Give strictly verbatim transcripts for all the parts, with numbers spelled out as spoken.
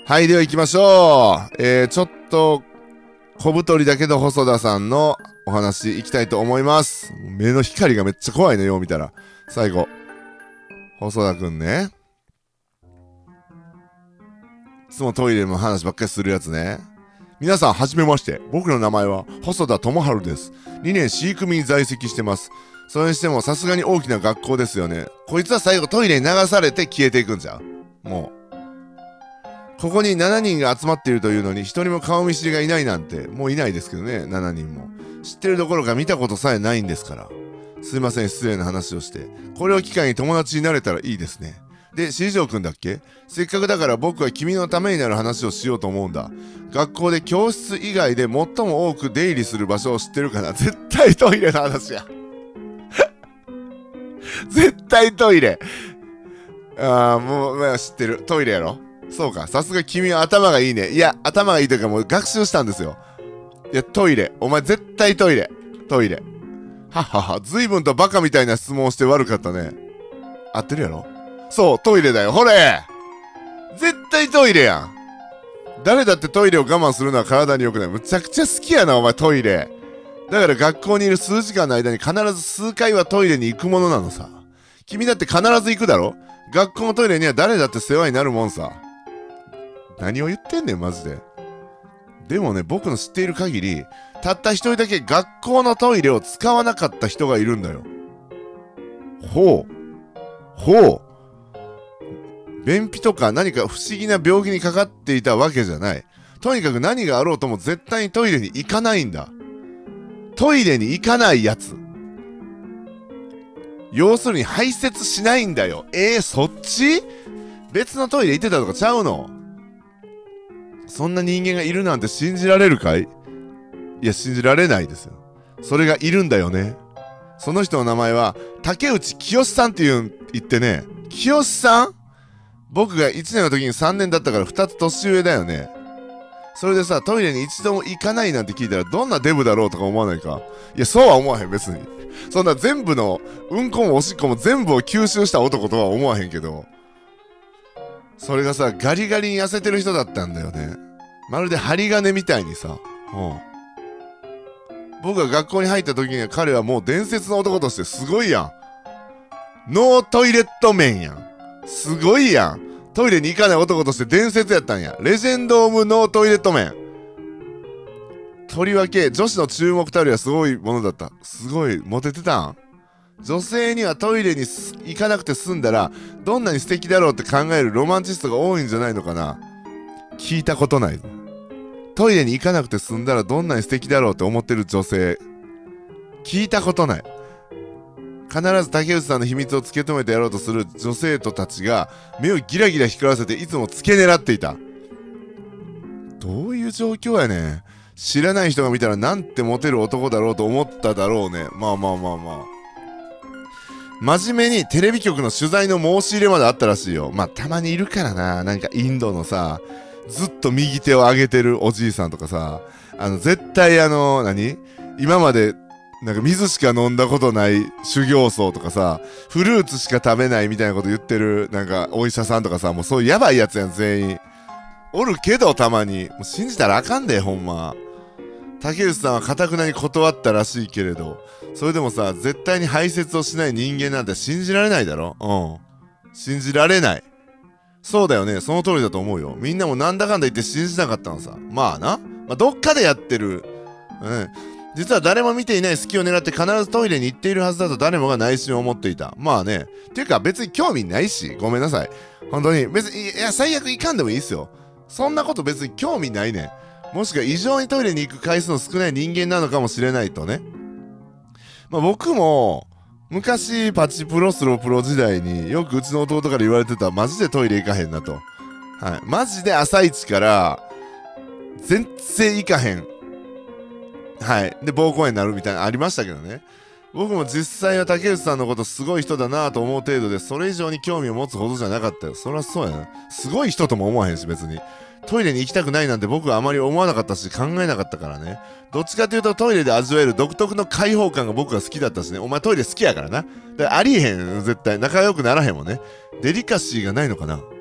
はい、では行きましょう。えー、ちょっと小太りだけど細田さんのお話いきたいと思います。目の光がめっちゃ怖いのよ、見たら。最後細田くんね、いつもトイレの話ばっかりするやつね。皆さんはじめまして、僕の名前は細田智春です。にねん飼育民在籍してます。それにしてもさすがに大きな学校ですよね。こいつは最後トイレに流されて消えていくんじゃう。もうここにしちにんが集まっているというのにひとりも顔見知りがいないなんて、もういないですけどね。しちにんも知ってるどころか見たことさえないんですから。すいません、失礼な話をして。これを機会に友達になれたらいいですね。で、しじょうくんだっけ？せっかくだから僕は君のためになる話をしようと思うんだ。学校で教室以外で最も多く出入りする場所を知ってるかな？絶対トイレの話や。絶対トイレ。ああ、もう、まあ、知ってる。トイレやろ？そうか。さすが君は頭がいいね。いや、頭がいいというかもう学習したんですよ。いや、トイレ。お前絶対トイレ。トイレ。はっはは。随分とバカみたいな質問をして悪かったね。合ってるやろ？そう、トイレだよ。ほれ！絶対トイレやん。誰だってトイレを我慢するのは体に良くない。むちゃくちゃ好きやな、お前トイレ。だから学校にいる数時間の間に必ず数回はトイレに行くものなのさ。君だって必ず行くだろ？学校のトイレには誰だって世話になるもんさ。何を言ってんねん、マジで。でもね、僕の知っている限り、たった一人だけ学校のトイレを使わなかった人がいるんだよ。ほう。ほう。便秘とか何か不思議な病気にかかっていたわけじゃない。とにかく何があろうとも絶対にトイレに行かないんだ。トイレに行かないやつ。要するに排泄しないんだよ。えー、そっち？別のトイレ行ってたとかちゃうの？そんな人間がいるなんて信じられるかい？いや、信じられないですよ。それがいるんだよね。その人の名前は竹内清さんって言ってね。清さん？僕がいちねんの時にさんねんだったからふたつ年上だよね。それでさ、トイレに一度も行かないなんて聞いたらどんなデブだろうとか思わないか？いや、そうは思わへん、別に。そんな全部のうんこもおしっこも全部を吸収した男とは思わへんけど、それがさ、ガリガリに痩せてる人だったんだよね。まるで針金みたいにさ。うん。僕が学校に入った時には彼はもう伝説の男としてすごいやん。ノートイレットメンやん。すごいやん。トイレに行かない男として伝説やったんや。レジェンド・オブ・ノートイレットメン。とりわけ女子の注目たるやすごいものだった。すごいモテてたん。女性にはトイレに行かなくて済んだらどんなに素敵だろうって考えるロマンチストが多いんじゃないのかな。聞いたことない。トイレに行かなくて済んだらどんなに素敵だろうって思ってる女性聞いたことない。必ず竹内さんの秘密をつけ止めてやろうとする女生徒たちが目をギラギラ光らせていつも付け狙っていた。どういう状況やねん。知らない人が見たらなんてモテる男だろうと思っただろうね。まあまあまあまあ。真面目にテレビ局の取材の申し入れまであったらしいよ。まあたまにいるからな。なんかインドのさ、ずっと右手を上げてるおじいさんとかさ、あの絶対あの何今までなんか水しか飲んだことない修行僧とかさ、フルーツしか食べないみたいなこと言ってるなんかお医者さんとかさ、もうそういうやばいやつやん全員。おるけどたまにもう信じたらあかんでほんま。竹内さんは堅くなに断ったらしいけれど、それでもさ、絶対に排泄をしない人間なんて信じられないだろ。うん。信じられない。そうだよね。その通りだと思うよ。みんなもなんだかんだ言って信じなかったのさ。まあな。まあ、どっかでやってる。うん。実は誰も見ていない隙を狙って必ずトイレに行っているはずだと誰もが内心を思っていた。まあね。ていうか別に興味ないし。ごめんなさい。本当に。別に、いや、最悪行かんでもいいっすよ。そんなこと別に興味ないねん。もしくは異常にトイレに行く回数の少ない人間なのかもしれないとね。まあ僕も、昔パチプロスロプロ時代によくうちの弟から言われてた。マジでトイレ行かへんなと。はい。マジで朝一から全然行かへん。はい。で、膀胱炎になるみたいなのありましたけどね。僕も実際は竹内さんのことすごい人だなと思う程度で、それ以上に興味を持つほどじゃなかったよ。そりゃそうやな。すごい人とも思わへんし、別に。トイレに行きたくないなんて僕はあまり思わなかったし考えなかったからね。どっちかというとトイレで味わえる独特の開放感が僕は好きだったしね。お前トイレ好きやからな。だからありえへん、絶対。仲良くならへんもんね。デリカシーがないのかな。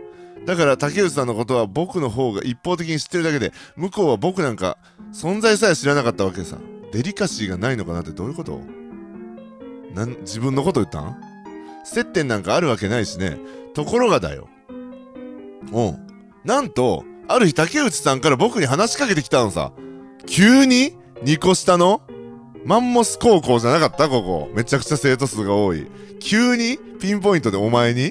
だから竹内さんのことは僕の方が一方的に知ってるだけで、向こうは僕なんか存在さえ知らなかったわけさ。デリカシーがないのかなってどういうこと？なん自分のこと言ったん？接点なんかあるわけないしね。ところがだよ。うん。なんと、ある日竹内さんから僕に話しかけてきたのさ。急ににこ下のマンモス高校じゃなかった？ここ。めちゃくちゃ生徒数が多い。急にピンポイントでお前に？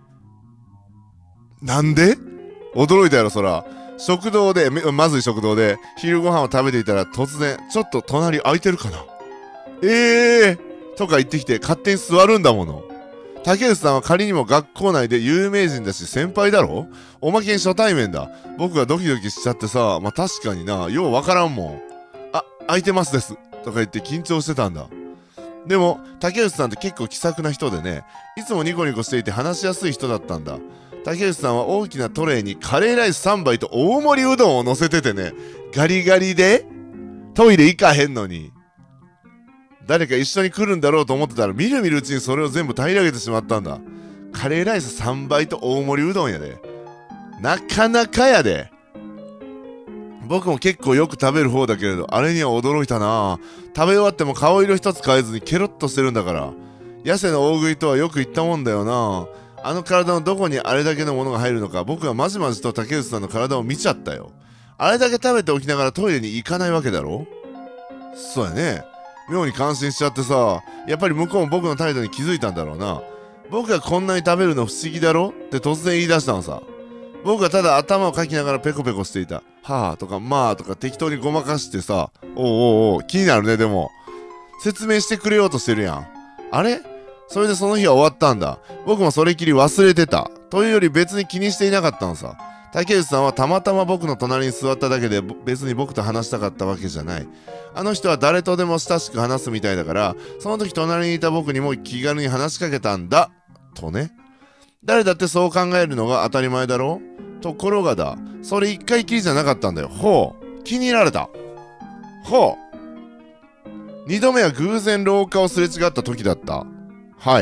なんで？驚いたやろ、そら。食堂で、まずい食堂で、昼ご飯を食べていたら突然、ちょっと隣空いてるかな？えーとか言ってきて勝手に座るんだもの。竹内さんは仮にも学校内で有名人だし先輩だろ？おまけに初対面だ。僕がドキドキしちゃってさ、まあ確かにな、ようわからんもん。あ、空いてますです。とか言って緊張してたんだ。でも、竹内さんって結構気さくな人でね、いつもニコニコしていて話しやすい人だったんだ。竹内さんは大きなトレイにカレーライスさんばいと大盛りうどんを乗せててね、ガリガリでトイレ行かへんのに。誰か一緒に来るんだろうと思ってたら、みるみるうちにそれを全部平らげてしまったんだ。カレーライスさんばいと大盛りうどんやで。なかなかやで。僕も結構よく食べる方だけれど、あれには驚いたな。食べ終わっても顔色一つ変えずにケロッとしてるんだから。痩せの大食いとはよく言ったもんだよな。あの体のどこにあれだけのものが入るのか、僕はまじまじと竹内さんの体を見ちゃったよ。あれだけ食べておきながらトイレに行かないわけだろ？そうやね。妙に感心しちゃってさ、やっぱり向こうも僕の態度に気づいたんだろうな。僕がこんなに食べるの不思議だろって突然言い出したのさ。僕はただ頭をかきながらペコペコしていた。はぁとかまあとか適当にごまかしてさ、おうおうおう、気になるね。でも説明してくれようとしてるやん。あれ？それでその日は終わったんだ。僕もそれきり忘れてた。というより別に気にしていなかったのさ。竹内さんはたまたま僕の隣に座っただけで別に僕と話したかったわけじゃない。あの人は誰とでも親しく話すみたいだから、その時隣にいた僕にも気軽に話しかけたんだ。とね。誰だってそう考えるのが当たり前だろ？ところがだ。それ一回きりじゃなかったんだよ。ほう。気に入られた。ほう。二度目は偶然廊下をすれ違った時だった。はい。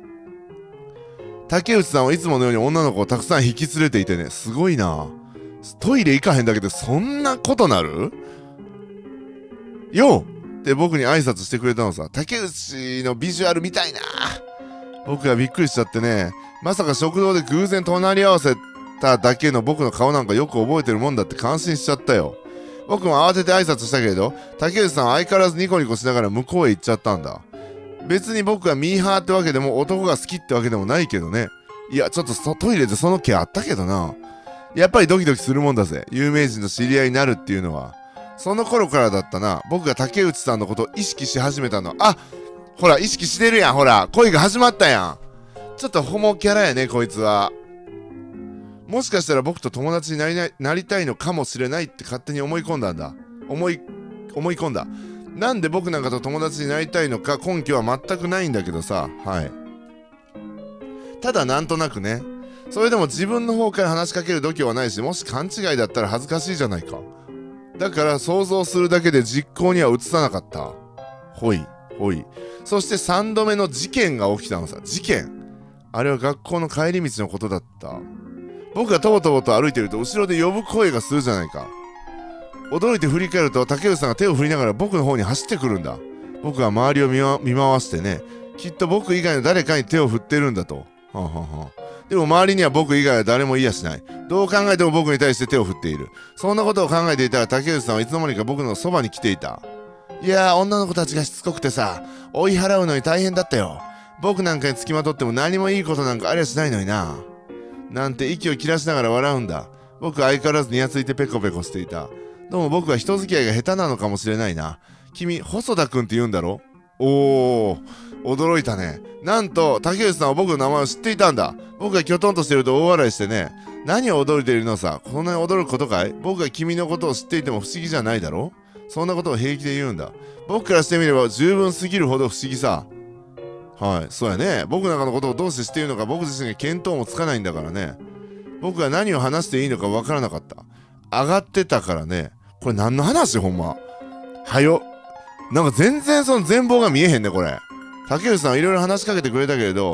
竹内さんはいつものように女の子をたくさん引き連れていてね、すごいな。トイレ行かへんだけでそんなことなる？ようって僕に挨拶してくれたのさ。竹内のビジュアル見たいな。僕がびっくりしちゃってね、まさか食堂で偶然隣り合わせただけの僕の顔なんかよく覚えてるもんだって感心しちゃったよ。僕も慌てて挨拶したけれど、竹内さんは相変わらずニコニコしながら向こうへ行っちゃったんだ。別に僕がミーハーってわけでも男が好きってわけでもないけどね。いや、ちょっとそトイレでその気あったけどな。やっぱりドキドキするもんだぜ。有名人と知り合いになるっていうのは。その頃からだったな。僕が竹内さんのことを意識し始めたの。あ、ほら、意識してるやん。ほら、恋が始まったやん。ちょっとホモキャラやね、こいつは。もしかしたら僕と友達になりない、なりたいのかもしれないって勝手に思い込んだんだ。思い、思い込んだ。なんで僕なんかと友達になりたいのか根拠は全くないんだけどさ。はい。ただなんとなくね。それでも自分の方から話しかける度胸はないし、もし勘違いだったら恥ずかしいじゃないか。だから想像するだけで実行には移さなかった。ほい、ほい。そしてさんどめの事件が起きたのさ。事件。あれは学校の帰り道のことだった。僕がとぼとぼと歩いてると後ろで呼ぶ声がするじゃないか。驚いて振り返ると竹内さんが手を振りながら僕の方に走ってくるんだ。僕は周りを見、ま、見回してね、きっと僕以外の誰かに手を振ってるんだと。はあはあはあ、でも周りには僕以外は誰もいやしない。どう考えても僕に対して手を振っている。そんなことを考えていたら竹内さんはいつの間にか僕のそばに来ていた。いやー、女の子たちがしつこくてさ、追い払うのに大変だったよ。僕なんかにつきまとっても何もいいことなんかありゃしないのにな。なんて息を切らしながら笑うんだ。僕は相変わらずにやついてペコペコしていた。どうも僕は人付き合いが下手なのかもしれないな。君、細田くんって言うんだろ？おー、驚いたね。なんと、竹内さんは僕の名前を知っていたんだ。僕がキョトンとしてると大笑いしてね。何を驚いているのさ。こんなに驚くことかい？僕が君のことを知っていても不思議じゃないだろ？そんなことを平気で言うんだ。僕からしてみれば十分すぎるほど不思議さ。はい、そうやね。僕なんかのことをどうして知っているのか僕自身が見当もつかないんだからね。僕が何を話していいのかわからなかった。上がってたからね。これ何の話ほんま。はよ。なんか全然その全貌が見えへんね、これ。竹内さんはいろいろ話しかけてくれたけれど、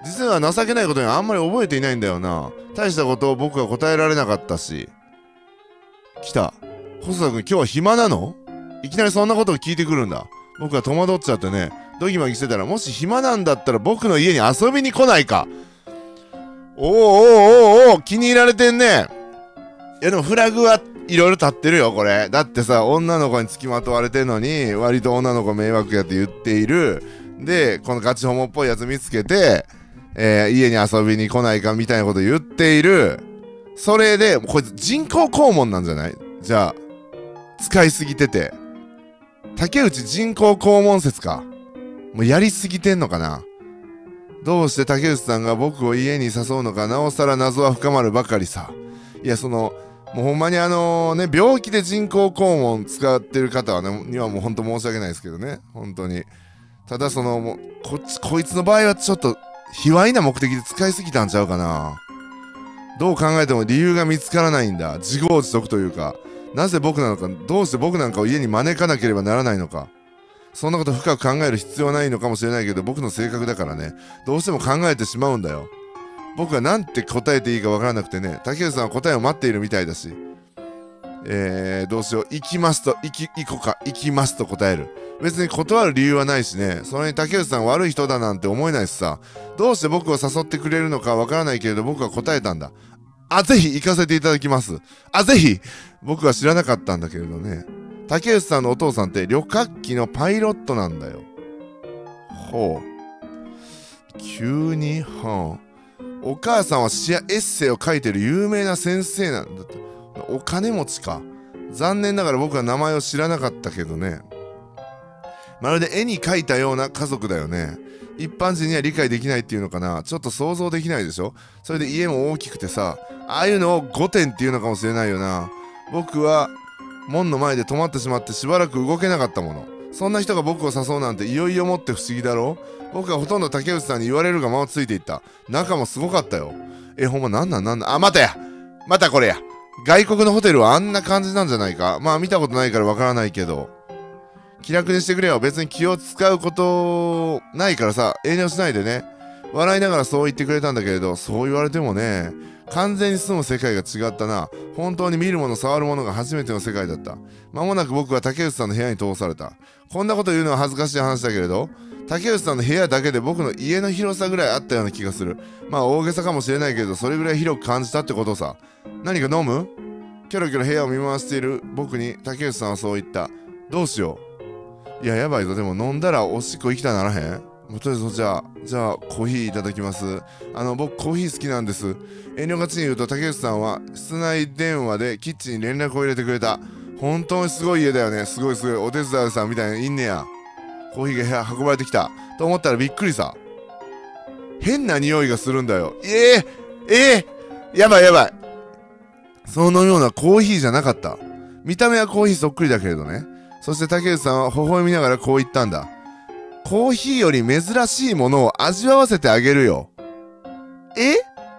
実は情けないことにあんまり覚えていないんだよな。大したことを僕は答えられなかったし。来た。細田君、今日は暇なの？いきなりそんなことを聞いてくるんだ。僕は戸惑っちゃってね、ドギマギしてたら、もし暇なんだったら僕の家に遊びに来ないか。おーおーおーおー、気に入られてんね。いやでもフラグはいろいろ立ってるよ、これ。だってさ、女の子に付きまとわれてんのに、割と女の子迷惑やって言っている。で、このガチホモっぽいやつ見つけて、えー、家に遊びに来ないかみたいなこと言っている。それで、こいつ人工肛門なんじゃない？じゃあ、使いすぎてて。竹内人工肛門説か。もうやりすぎてんのかな。どうして竹内さんが僕を家に誘うのか、なおさら謎は深まるばかりさ。いや、その、もうほんまにあのね、病気で人工肛門使ってる方はね、にはもうほんと申し訳ないですけどね。本当に。ただその、もう、こっち、こいつの場合はちょっと、卑猥な目的で使いすぎたんちゃうかな。どう考えても理由が見つからないんだ。自業自得というか。なぜ僕なのか、どうして僕なんかを家に招かなければならないのか。そんなこと深く考える必要はないのかもしれないけど、僕の性格だからね、どうしても考えてしまうんだよ。僕はなんて答えていいかわからなくてね、竹内さんは答えを待っているみたいだし。えー、どうしよう。行きますと、行き、行こうか、行きますと答える。別に断る理由はないしね、それに竹内さん悪い人だなんて思えないしさ、どうして僕を誘ってくれるのかわからないけれど僕は答えたんだ。あ、ぜひ行かせていただきます。あ、ぜひ僕は知らなかったんだけれどね。竹内さんのお父さんって旅客機のパイロットなんだよ。ほう。急に、はあ。お母さんは詩やエッセイを書いてる有名な先生なんだって。お金持ちか。残念ながら僕は名前を知らなかったけどね。まるで絵に描いたような家族だよね。一般人には理解できないっていうのかな。ちょっと想像できないでしょ。それで家も大きくてさ、ああいうのをごてんっていうのかもしれないよな。僕は門の前で止まってしまってしばらく動けなかったもの。そんな人が僕を誘うなんていよいよもって不思議だろう。僕はほとんど竹内さんに言われるがままついていった。中もすごかったよ。え、ほんまなんなんなんなん。あ、またやまたこれや。外国のホテルはあんな感じなんじゃないか。まあ見たことないからわからないけど。気楽にしてくれよ。別に気を使うことないからさ、遠慮しないでね。笑いながらそう言ってくれたんだけれど、そう言われてもね、完全に住む世界が違ったな。本当に見るもの触るものが初めての世界だった。間もなく僕は竹内さんの部屋に通された。こんなこと言うのは恥ずかしい話だけれど、竹内さんの部屋だけで僕の家の広さぐらいあったような気がする。まあ大げさかもしれないけれど、それぐらい広く感じたってことさ。何か飲む？キョロキョロ部屋を見回している僕に竹内さんはそう言った。どうしよう。いや、やばいぞ。でも飲んだらおしっこ行きたならへん？もうとりあえずじゃあ、じゃあコーヒーいただきます。あの、僕コーヒー好きなんです。遠慮がちに言うと竹内さんは室内電話でキッチンに連絡を入れてくれた。本当にすごい家だよね。すごいすごい。お手伝いさんみたいなのいんねや。コーヒーが部屋運ばれてきた。と思ったらびっくりさ。変な匂いがするんだよ。ええー、ええー、やばいやばい。そのようなコーヒーじゃなかった。見た目はコーヒーそっくりだけれどね。そして竹内さんは微笑みながらこう言ったんだ。コーヒーより珍しいものを味わわせてあげるよ。え？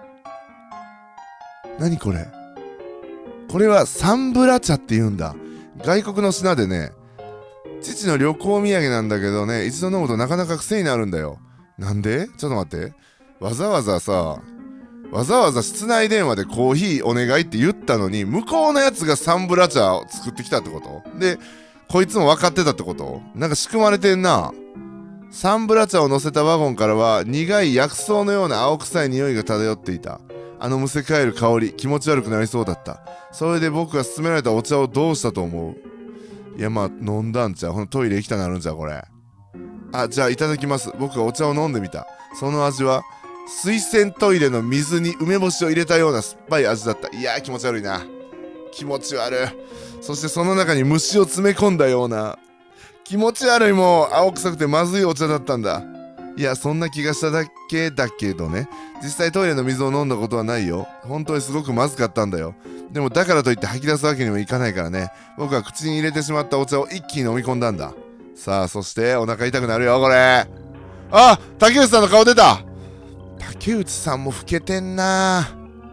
何これ？これはサンブラ茶って言うんだ。外国の品でね、父の旅行土産なんだけどね、一度飲むとなかなか癖になるんだよ。なんで？ちょっと待って。わざわざさ、わざわざ室内電話でコーヒーお願いって言ったのに、向こうのやつがサンブラ茶を作ってきたってこと？で、こいつも分かってたってこと？なんか仕組まれてんな。サンブラ茶を乗せたワゴンからは苦い薬草のような青臭い匂いが漂っていた。あのむせ返る香り、気持ち悪くなりそうだった。それで僕が勧められたお茶をどうしたと思う？いや、まあ飲んだんちゃう。ほんとトイレ行きたなるんちゃうこれ。あ、じゃあいただきます。僕がお茶を飲んでみた。その味は水洗トイレの水に梅干しを入れたような酸っぱい味だった。いやー、気持ち悪いな。気持ち悪い。そしてその中に虫を詰め込んだような、気持ち悪い、もう青臭くてまずいお茶だったんだ。いや、そんな気がしただけだけどね。実際トイレの水を飲んだことはないよ。本当にすごくまずかったんだよ。でもだからといって吐き出すわけにもいかないからね。僕は口に入れてしまったお茶を一気に飲み込んだんだ。さあ、そしてお腹痛くなるよこれ。あ、竹内さんの顔出た。竹内さんも老けてんな。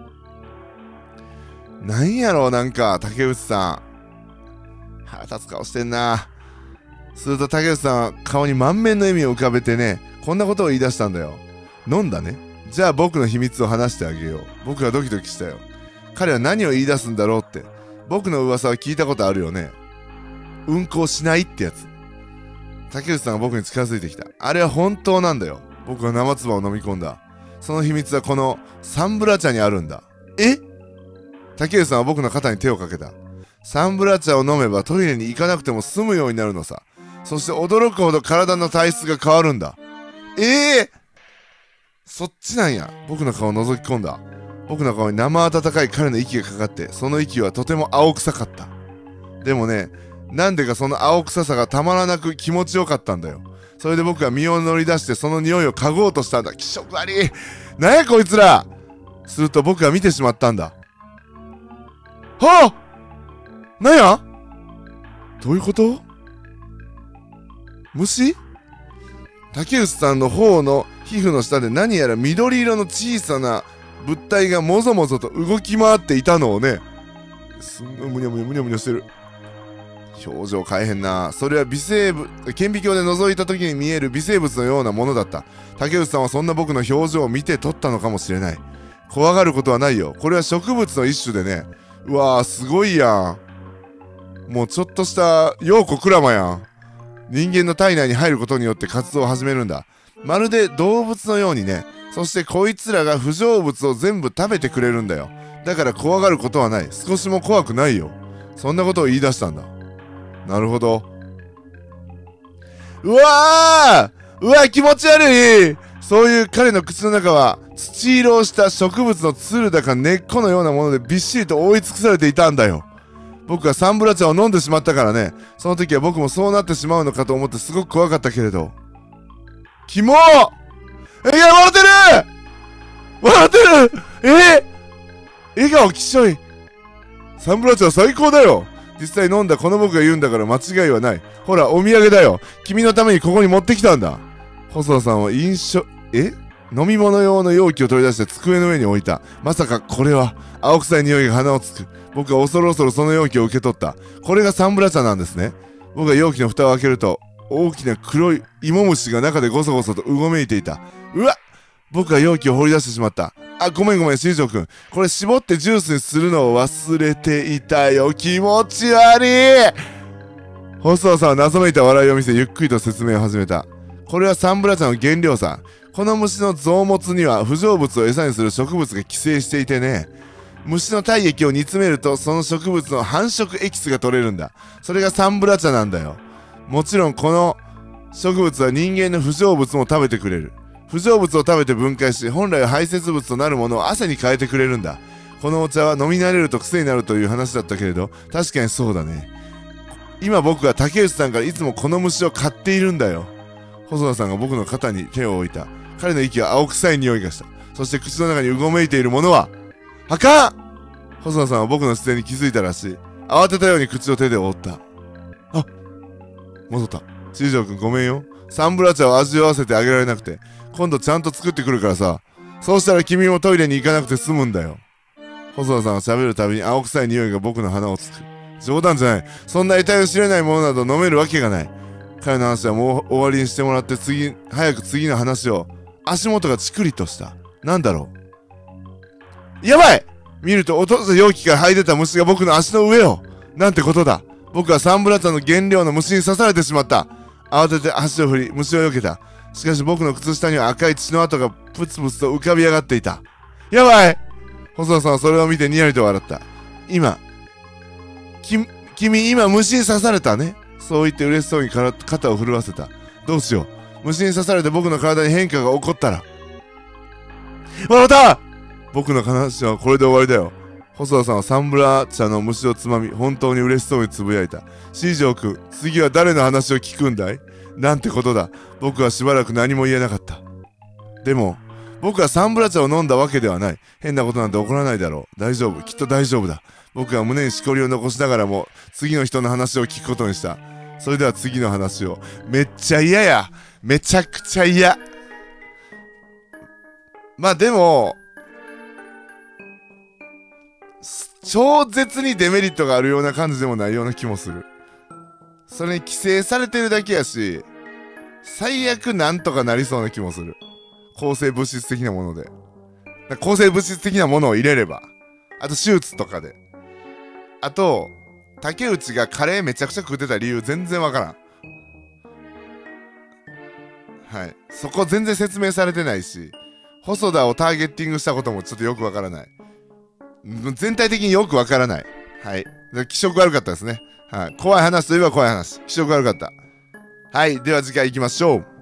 なんやろう、なんか竹内さん腹立つ顔してんな。すると竹内さんは顔に満面の笑みを浮かべてね、こんなことを言い出したんだよ。 飲んだね。じゃあ僕の秘密を話してあげよう。僕はドキドキしたよ。彼は何を言い出すんだろうって。僕の噂は聞いたことあるよね。うんこをしないってやつ。竹内さんが僕に近づいてきた。あれは本当なんだよ。僕は生唾を飲み込んだ。その秘密はこのサンブラ茶にあるんだ。え？竹内さんは僕の肩に手をかけた。サンブラ茶を飲めばトイレに行かなくても済むようになるのさ。そして驚くほど体の体質が変わるんだ。ええー、そっちなんや。僕の顔を覗き込んだ。僕の顔に生温かい彼の息がかかって、その息はとても青臭かった。でもね、なんでかその青臭さがたまらなく気持ちよかったんだよ。それで僕は身を乗り出してその匂いを嗅ごうとしたんだ。気色悪い。なんやこいつら。すると僕は見てしまったんだ。はあ、なんや？どういうこと？虫？竹内さんの方の皮膚の下で何やら緑色の小さな物体がもぞもぞと動き回っていたのをね。すんごいむにゃむにゃむにゃむにゃしてる。表情変えへんな。それは微生物、顕微鏡で覗いた時に見える微生物のようなものだった。竹内さんはそんな僕の表情を見て撮ったのかもしれない。怖がることはないよ。これは植物の一種でね。うわー、すごいやん。もうちょっとしたヨーコクラマやん。人間の体内に入ることによって活動を始めるんだ。まるで動物のようにね。そしてこいつらが不浄物を全部食べてくれるんだよ。だから怖がることはない。少しも怖くないよ。そんなことを言い出したんだ。なるほど。うわー、うわー、気持ち悪い。そういう彼の口の中は土色をした植物のつるだか根っこのようなものでびっしりと覆い尽くされていたんだよ。僕はサンブラ茶を飲んでしまったからね。その時は僕もそうなってしまうのかと思ってすごく怖かったけれど。キモー、え、いや、笑ってる笑ってるえー、笑顔きっしょい。サンブラ茶は最高だよ。実際飲んだこの僕が言うんだから間違いはない。ほら、お土産だよ。君のためにここに持ってきたんだ。細田さんは飲酒、え飲み物用の容器を取り出して机の上に置いた。まさかこれは青臭い匂いが鼻をつく。僕は恐る恐るその容器を受け取った。これがサンブラ茶なんですね。僕が容器の蓋を開けると、大きな黒い芋虫が中でゴソゴソとうごめいていた。うわっ、僕が容器を掘り出してしまった。あ、ごめんごめん、新庄くん。これ絞ってジュースにするのを忘れていたよ。気持ち悪い。細田さんは謎めいた笑いを見せ、ゆっくりと説明を始めた。これはサンブラ茶の原料さ。この虫の臓物には不浄物を餌にする植物が寄生していてね。虫の体液を煮詰めるとその植物の繁殖エキスが取れるんだ。それがサンブラ茶なんだよ。もちろんこの植物は人間の不浄物も食べてくれる。不浄物を食べて分解し、本来は排泄物となるものを汗に変えてくれるんだ。このお茶は飲み慣れると癖になるという話だったけれど、確かにそうだね。今僕は竹内さんからいつもこの虫を買っているんだよ。細田さんが僕の肩に手を置いた。彼の息は青臭い匂いがした。そして口の中にうごめいているものは、あかん！細田さんは僕の姿勢に気づいたらしい。慌てたように口を手で覆った。あ、戻った。新庄くんごめんよ。サンブラ茶を味わわせてあげられなくて、今度ちゃんと作ってくるからさ。そうしたら君もトイレに行かなくて済むんだよ。細田さんは喋るたびに青臭い匂いが僕の鼻をつく。冗談じゃない。そんな得体を知れないものなど飲めるわけがない。彼の話はもう終わりにしてもらって次、早く次の話を。足元がチクリとした。なんだろう。やばい！見ると落とした容器から這い出た虫が僕の足の上を。なんてことだ。僕はサンブラ茶の原料の虫に刺されてしまった。慌てて足を振り、虫を避けた。しかし僕の靴下には赤い血の跡がプツプツと浮かび上がっていた。やばい！細田さんはそれを見てにやりと笑った。今、き、君今虫に刺されたね。そう言って嬉しそうに肩を震わせた。どうしよう。虫に刺されて僕の体に変化が起こったら。笑った！僕の話はこれで終わりだよ。細田さんはサンブラ茶の虫をつまみ、本当に嬉しそうにつぶやいた。新庄くん、次は誰の話を聞くんだい？なんてことだ。僕はしばらく何も言えなかった。でも、僕はサンブラ茶を飲んだわけではない。変なことなんて起こらないだろう。大丈夫。きっと大丈夫だ。僕は胸にしこりを残しながらも、次の人の話を聞くことにした。それでは次の話を。めっちゃ嫌や。めちゃくちゃ嫌。まあでも、超絶にデメリットがあるような感じでもないような気もする。それに規制されてるだけやし、最悪なんとかなりそうな気もする。 抗生物質的なもので。抗生物質的なものを入れれば。あと手術とかで。あと竹内がカレーめちゃくちゃ食ってた理由全然わからん。はい、そこ全然説明されてないし、細田をターゲッティングしたこともちょっとよくわからない。全体的によくわからない。はい。気色悪かったですね。はい。怖い話といえば怖い話。気色悪かった。はい。では次回行きましょう。